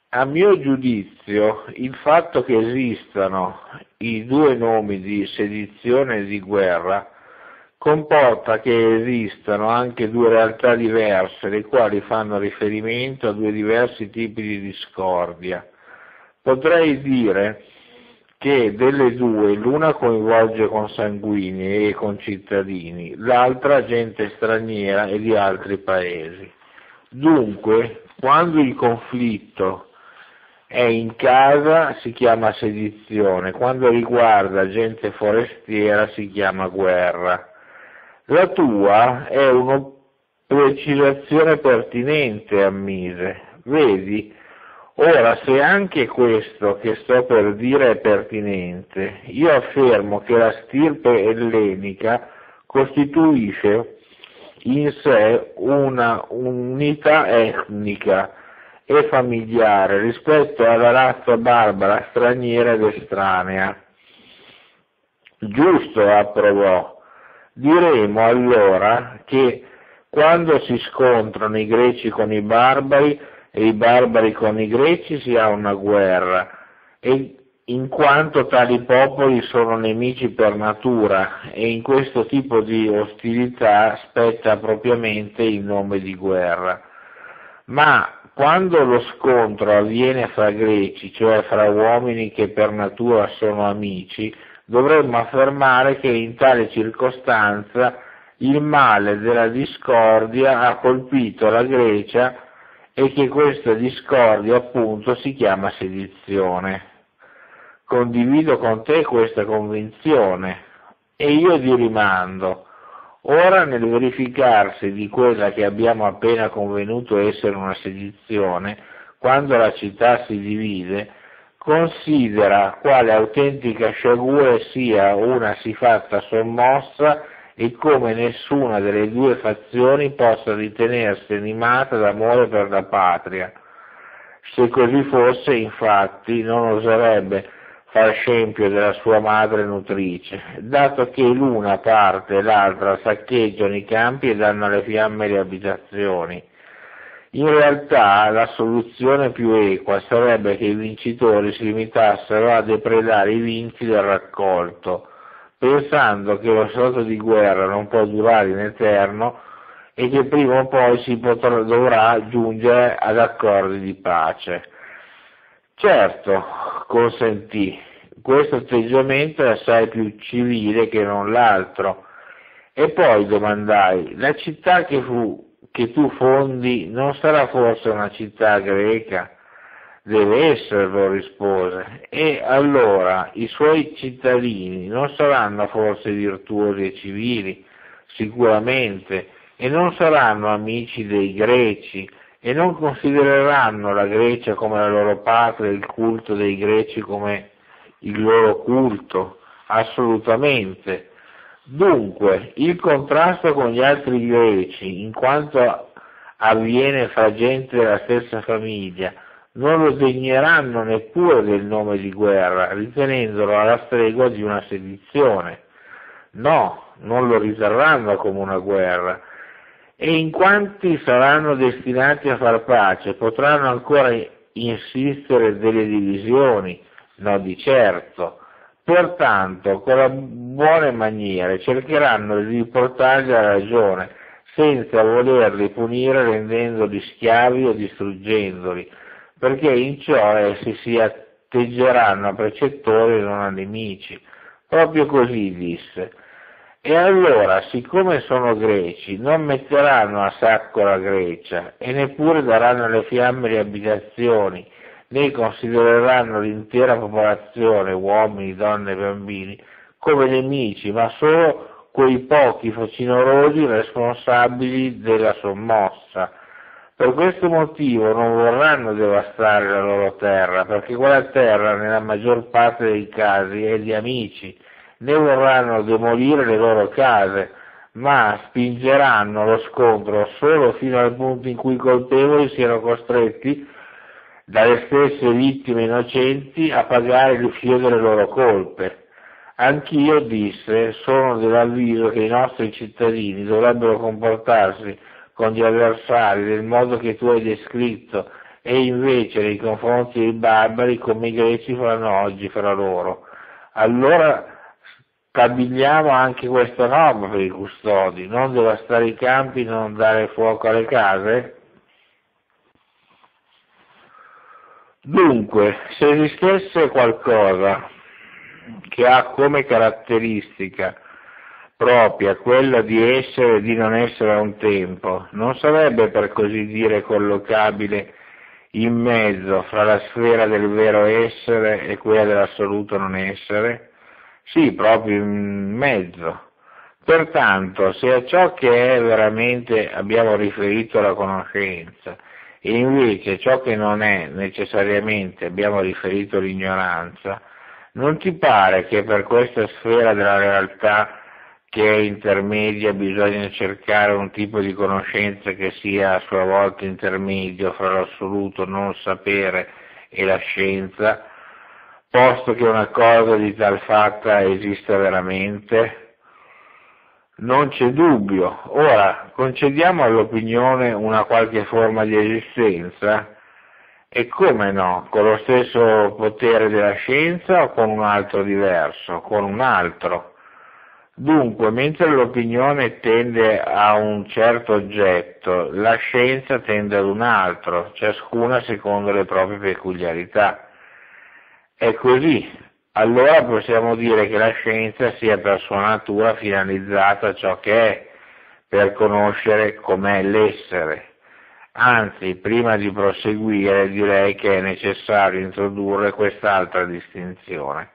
A mio giudizio, il fatto che esistano i due nomi di sedizione e di guerra comporta che esistano anche due realtà diverse, le quali fanno riferimento a due diversi tipi di discordia. Potrei dire che delle due l'una coinvolge consanguinei e concittadini, l'altra gente straniera e di altri paesi. Dunque, quando il conflitto è in casa si chiama sedizione, quando riguarda gente forestiera si chiama guerra. La tua è una precisazione pertinente, ammise. Vedi? Ora, se anche questo che sto per dire è pertinente, io affermo che la stirpe ellenica costituisce in sé una unità etnica e familiare rispetto alla razza barbara, straniera ed estranea. Giusto, approvò. Diremo allora che quando si scontrano i greci con i barbari e i barbari con i greci si ha una guerra, e in quanto tali popoli sono nemici per natura, e in questo tipo di ostilità spetta propriamente il nome di guerra. Ma quando lo scontro avviene fra greci, cioè fra uomini che per natura sono amici, dovremmo affermare che in tale circostanza il male della discordia ha colpito la Grecia e che questa discordia appunto si chiama sedizione. Condivido con te questa convinzione e io ti rimando. Ora, nel verificarsi di quella che abbiamo appena convenuto essere una sedizione, quando la città si divide, considera quale autentica sciagura sia una sifatta sommossa e come nessuna delle due fazioni possa ritenersi animata d'amore per la patria. Se così fosse, infatti, non oserebbe far scempio della sua madre nutrice, dato che l'una parte e l'altra saccheggiano i campi e danno alle fiamme le abitazioni. In realtà la soluzione più equa sarebbe che i vincitori si limitassero a depredare i vinti del raccolto, pensando che lo stato di guerra non può durare in eterno e che prima o poi dovrà giungere ad accordi di pace. Certo, consentì, questo atteggiamento è assai più civile che non l'altro. E poi domandai, la città che tu fondi non sarà forse una città greca? Deve esserlo, rispose. E allora i suoi cittadini non saranno forse virtuosi e civili? Sicuramente, e non saranno amici dei greci, e non considereranno la Grecia come la loro patria e il culto dei greci come il loro culto? Assolutamente. Dunque, il contrasto con gli altri greci, in quanto avviene fra gente della stessa famiglia, non lo degneranno neppure del nome di guerra, ritenendolo alla stregua di una sedizione. No, non lo riterranno come una guerra. E in quanti saranno destinati a far pace, potranno ancora insistere delle divisioni? No, di certo. Pertanto, con le buone maniere cercheranno di portarli alla ragione, senza volerli punire rendendoli schiavi o distruggendoli, perché in ciò essi si atteggeranno a precettori e non a nemici. Proprio così disse. E allora, siccome sono greci, non metteranno a sacco la Grecia e neppure daranno alle fiamme le abitazioni, né considereranno l'intera popolazione, uomini, donne e bambini, come nemici, ma solo quei pochi facinorosi responsabili della sommossa. Per questo motivo non vorranno devastare la loro terra, perché quella terra nella maggior parte dei casi è di amici, né vorranno demolire le loro case, ma spingeranno lo scontro solo fino al punto in cui i colpevoli siano costretti dalle stesse vittime innocenti a pagare il fio delle loro colpe. Anch'io, disse, sono dell'avviso che i nostri cittadini dovrebbero comportarsi con gli avversari del modo che tu hai descritto e invece nei confronti dei barbari come i greci fanno oggi fra loro. Allora stabiliamo anche questa norma per i custodi: non devastare i campi, non dare fuoco alle case. Dunque, se esistesse qualcosa che ha come caratteristica propria quella di essere e di non essere a un tempo, non sarebbe per così dire collocabile in mezzo fra la sfera del vero essere e quella dell'assoluto non essere? Sì, proprio in mezzo. Pertanto, se a ciò che è veramente abbiamo riferito la conoscenza, e invece ciò che non è necessariamente abbiamo riferito l'ignoranza, non ti pare che per questa sfera della realtà che è intermedia bisogna cercare un tipo di conoscenza che sia a sua volta intermedio fra l'assoluto non sapere e la scienza, posto che una cosa di tal fatta esiste veramente? Non c'è dubbio. Ora, concediamo all'opinione una qualche forma di esistenza? E come no? Con lo stesso potere della scienza o con un altro diverso? Con un altro. Dunque, mentre l'opinione tende a un certo oggetto, la scienza tende ad un altro, ciascuna secondo le proprie peculiarità. È così. Allora possiamo dire che la scienza sia per sua natura finalizzata a ciò che è, per conoscere com'è l'essere. Anzi, prima di proseguire direi che è necessario introdurre quest'altra distinzione.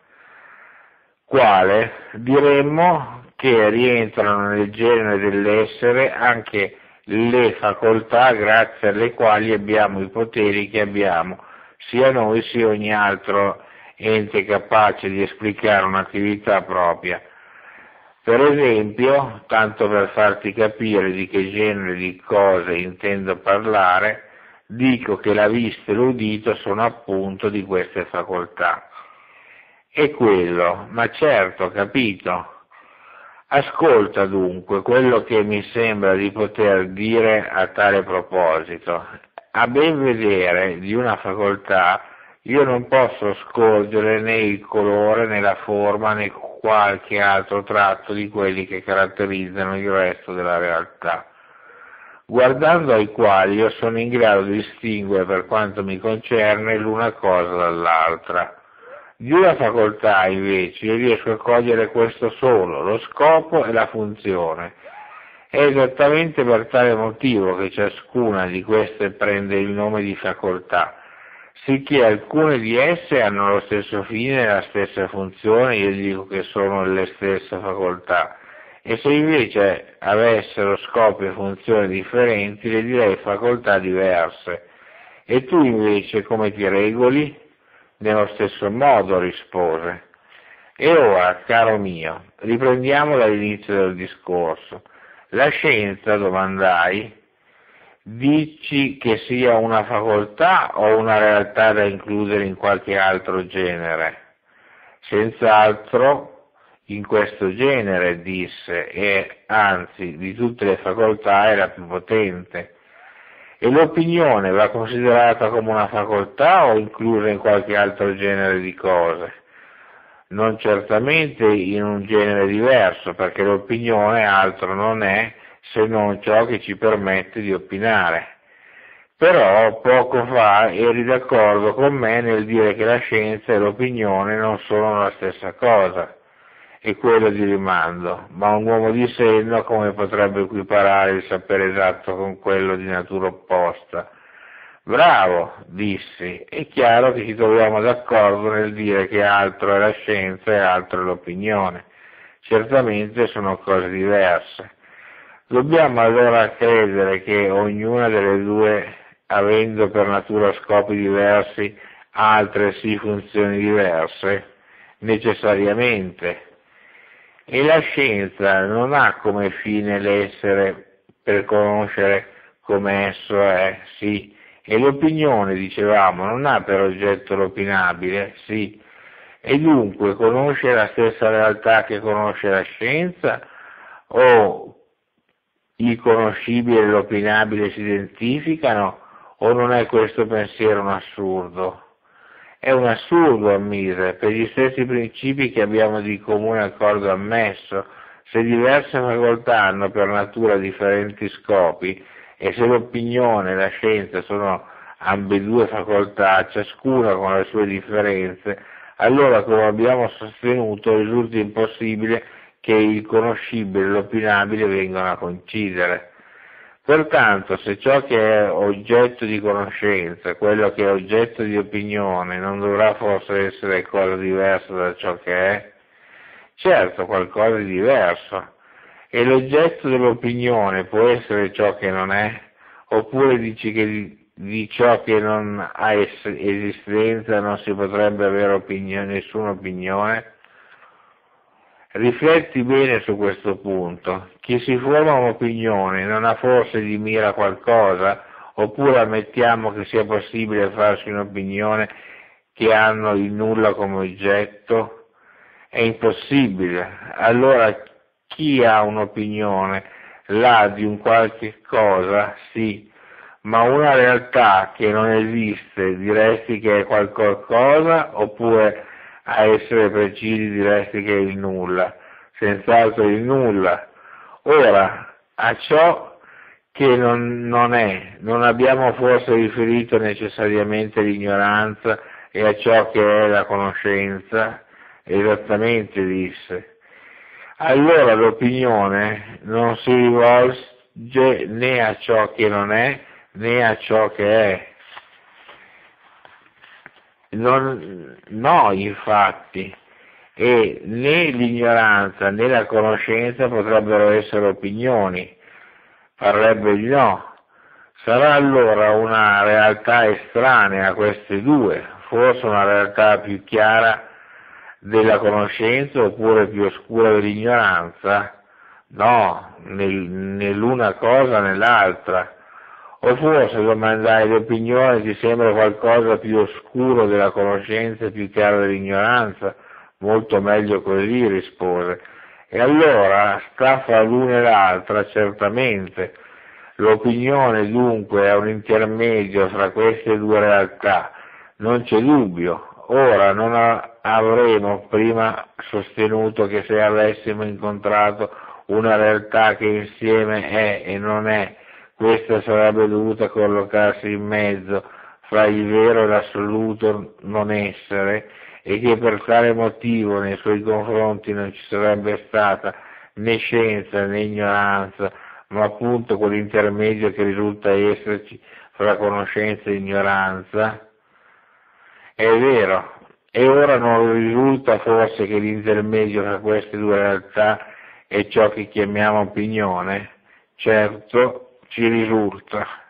Quale? Diremmo che rientrano nel genere dell'essere anche le facoltà grazie alle quali abbiamo i poteri che abbiamo, sia noi sia ogni altro ente capace di esplicare un'attività propria. Per esempio, tanto per farti capire di che genere di cose intendo parlare, dico che la vista e l'udito sono appunto di queste facoltà. E quello, ma certo, capito. Ascolta dunque quello che mi sembra di poter dire a tale proposito. A ben vedere di una facoltà io non posso scorgere né il colore né la forma né qualche altro tratto di quelli che caratterizzano il resto della realtà, guardando ai quali io sono in grado di distinguere per quanto mi concerne l'una cosa dall'altra. Di una facoltà invece io riesco a cogliere questo solo, lo scopo e la funzione. È esattamente per tale motivo che ciascuna di queste prende il nome di facoltà, sicché alcune di esse hanno lo stesso fine e la stessa funzione, io dico che sono le stesse facoltà, e se invece avessero scopi e funzioni differenti le direi facoltà diverse. E tu invece come ti regoli? Nello stesso modo, rispose. E ora, caro mio, riprendiamo dall'inizio del discorso. La scienza, domandai, dici che sia una facoltà o una realtà da includere in qualche altro genere? Senz'altro in questo genere, disse, e anzi di tutte le facoltà è la più potente. E l'opinione va considerata come una facoltà o inclusa in qualche altro genere di cose? Non certamente in un genere diverso, perché l'opinione altro non è se non ciò che ci permette di opinare. Però poco fa eri d'accordo con me nel dire che la scienza e l'opinione non sono la stessa cosa, e quello di rimando, ma un uomo di senno come potrebbe equiparare il sapere esatto con quello di natura opposta? Bravo, dissi, è chiaro che ci troviamo d'accordo nel dire che altro è la scienza e altro è l'opinione. Certamente sono cose diverse. Dobbiamo allora credere che ognuna delle due, avendo per natura scopi diversi, ha altresì funzioni diverse? Necessariamente. E la scienza non ha come fine l'essere per conoscere come esso è, sì, e l'opinione, dicevamo, non ha per oggetto l'opinabile, sì, e dunque conosce la stessa realtà che conosce la scienza, o il conoscibile e l'opinabile si identificano, o non è questo pensiero un assurdo? È un assurdo, ammise, per gli stessi principi che abbiamo di comune accordo ammesso. Se diverse facoltà hanno per natura differenti scopi, e se l'opinione e la scienza sono ambedue facoltà, ciascuna con le sue differenze, allora, come abbiamo sostenuto, risulta impossibile che il conoscibile e l'opinabile vengano a coincidere. Pertanto, se ciò che è oggetto di conoscenza, quello che è oggetto di opinione, non dovrà forse essere cosa diversa da ciò che è? Certo, qualcosa di diverso. E l'oggetto dell'opinione può essere ciò che non è? Oppure dici che di ciò che non ha esistenza non si potrebbe avere nessuna opinione? Rifletti bene su questo punto. Chi si forma un'opinione non ha forse di mira qualcosa? Oppure ammettiamo che sia possibile farsi un'opinione che hanno il nulla come oggetto? È impossibile. Allora chi ha un'opinione l'ha di un qualche cosa? Sì, ma una realtà che non esiste diresti che è qualcosa, oppure a essere precisi diresti che è il nulla? Senz'altro il nulla. Ora, a ciò che non è, non abbiamo forse riferito necessariamente l'ignoranza, e a ciò che è la conoscenza? Esattamente, disse. Allora l'opinione non si rivolge né a ciò che non è né a ciò che è. No, infatti, e né l'ignoranza né la conoscenza potrebbero essere opinioni, parrebbe di no. Sarà allora una realtà estranea a queste due, forse una realtà più chiara della conoscenza oppure più oscura dell'ignoranza? No, né l'una cosa né l'altra. O forse, domandai, l'opinione ti sembra qualcosa più oscuro della conoscenza e più chiaro dell'ignoranza? Molto meglio così, rispose. E allora sta fra l'una e l'altra, certamente. L'opinione dunque è un intermedio fra queste due realtà, non c'è dubbio. Ora non avremo prima sostenuto che se avessimo incontrato una realtà che insieme è e non è, questa sarebbe dovuta collocarsi in mezzo fra il vero e l'assoluto non essere, e che per tale motivo nei suoi confronti non ci sarebbe stata né scienza né ignoranza, ma appunto quell'intermedio che risulta esserci fra conoscenza e ignoranza? È vero, e ora non risulta forse che l'intermedio fra queste due realtà è ciò che chiamiamo opinione? Certo, ci risulta.